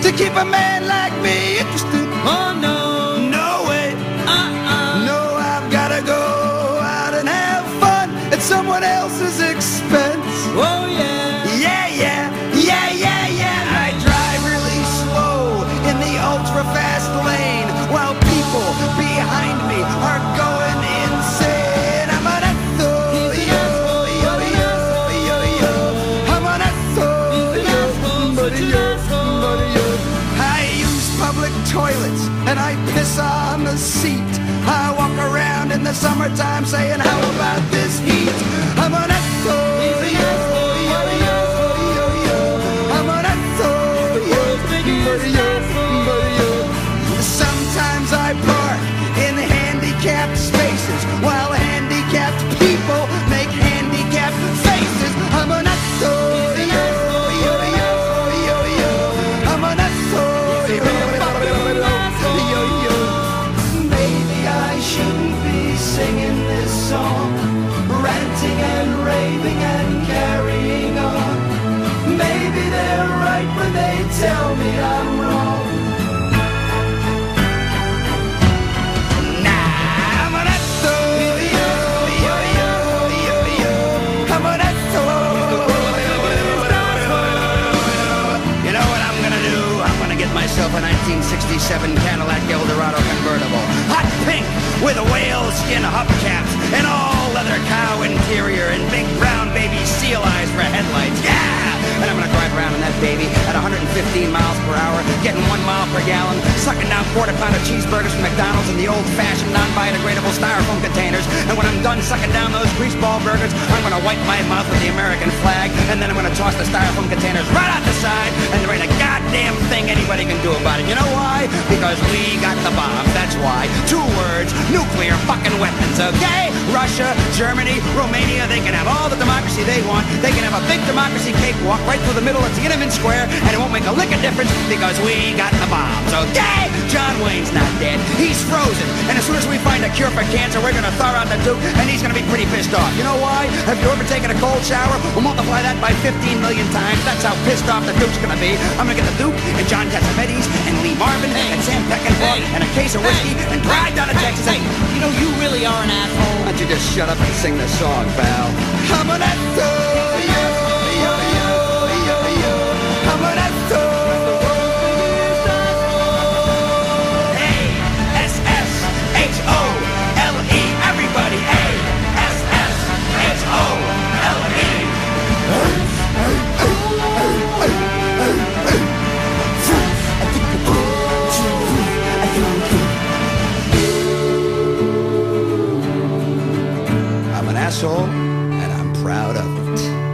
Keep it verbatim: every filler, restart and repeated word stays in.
to keep a man like me interested. Oh no, no way. uh-uh. No, I've gotta go out and have fun at someone else's expense. Oh yeah, yeah, yeah, yeah, yeah, yeah. I drive really slow in the ultra-fast lane while people behind me are going insane. I'm an asshole, yo, yo, yo, yo, yo. I'm an asshole, yo, buddy, yo, buddy, yo. I use public toilets and I piss on the seat. I walk around in the summertime saying, how about this heat? I'm an asshole, yo, yo, yo, yo, yo. I'm an asshole, yo, buddy, yo, buddy, yo. Sometimes I park in handicapped spaces while handicapped people make handicapped faces. I'm an asshole, yo, yo, yo, yo, yo. I'm an asshole, yo, yo, yo. Maybe I shouldn't be singing this song, ranting and raving and carrying on. Maybe they're right when they tell me I'm wrong. Myself a nineteen sixty-seven Cadillac Eldorado convertible, hot pink with whale skin hubcaps and all leather cow interior and big brown baby seal eyes for headlights. Yeah! And I'm gonna drive around in that baby at one hundred fifteen miles per hour, getting one mile per gallon, sucking down quarter pounder cheeseburgers from McDonald's in the old-fashioned non-biodegradable styrofoam containers. And when I'm done sucking down those greaseball burgers, I'm gonna wipe my mouth with the American flag, and then I'm gonna toss the styrofoam containers right out the side, and there ain't a goddamn thing anybody can do about it. You know why? Because we got the bombs, that's why. Two words, nuclear fucking weapons, okay? Russia, Germany, Romania, they can have all the democracy they want. They can have a big democracy cakewalk right through the middle of Tiananmen Square, and it won't make a lick of difference because we got the bombs, okay? John Wayne's not dead, he's frozen, and as soon as we find a cure for cancer, we're gonna thaw out the Duke, and he's gonna be pretty pissed off. You know why? Have you ever taken a cold shower? We'll multiply that by fifteen million times. That's how pissed off the Duke's gonna be. I'm gonna get the Duke and John Cassavetes and Lee Marvin hey. and Sam Peckinpah hey. and a case of whiskey hey. and drive down to hey. Texas. Hey, you know, you really are an asshole. Why don't you just shut up and sing this song, pal? I'm an asshole, yo, yo, yo, yo, yo. I'm an asshole. A S S H O L E, everybody. A S S H O L E. I'm an asshole, and I'm proud of it.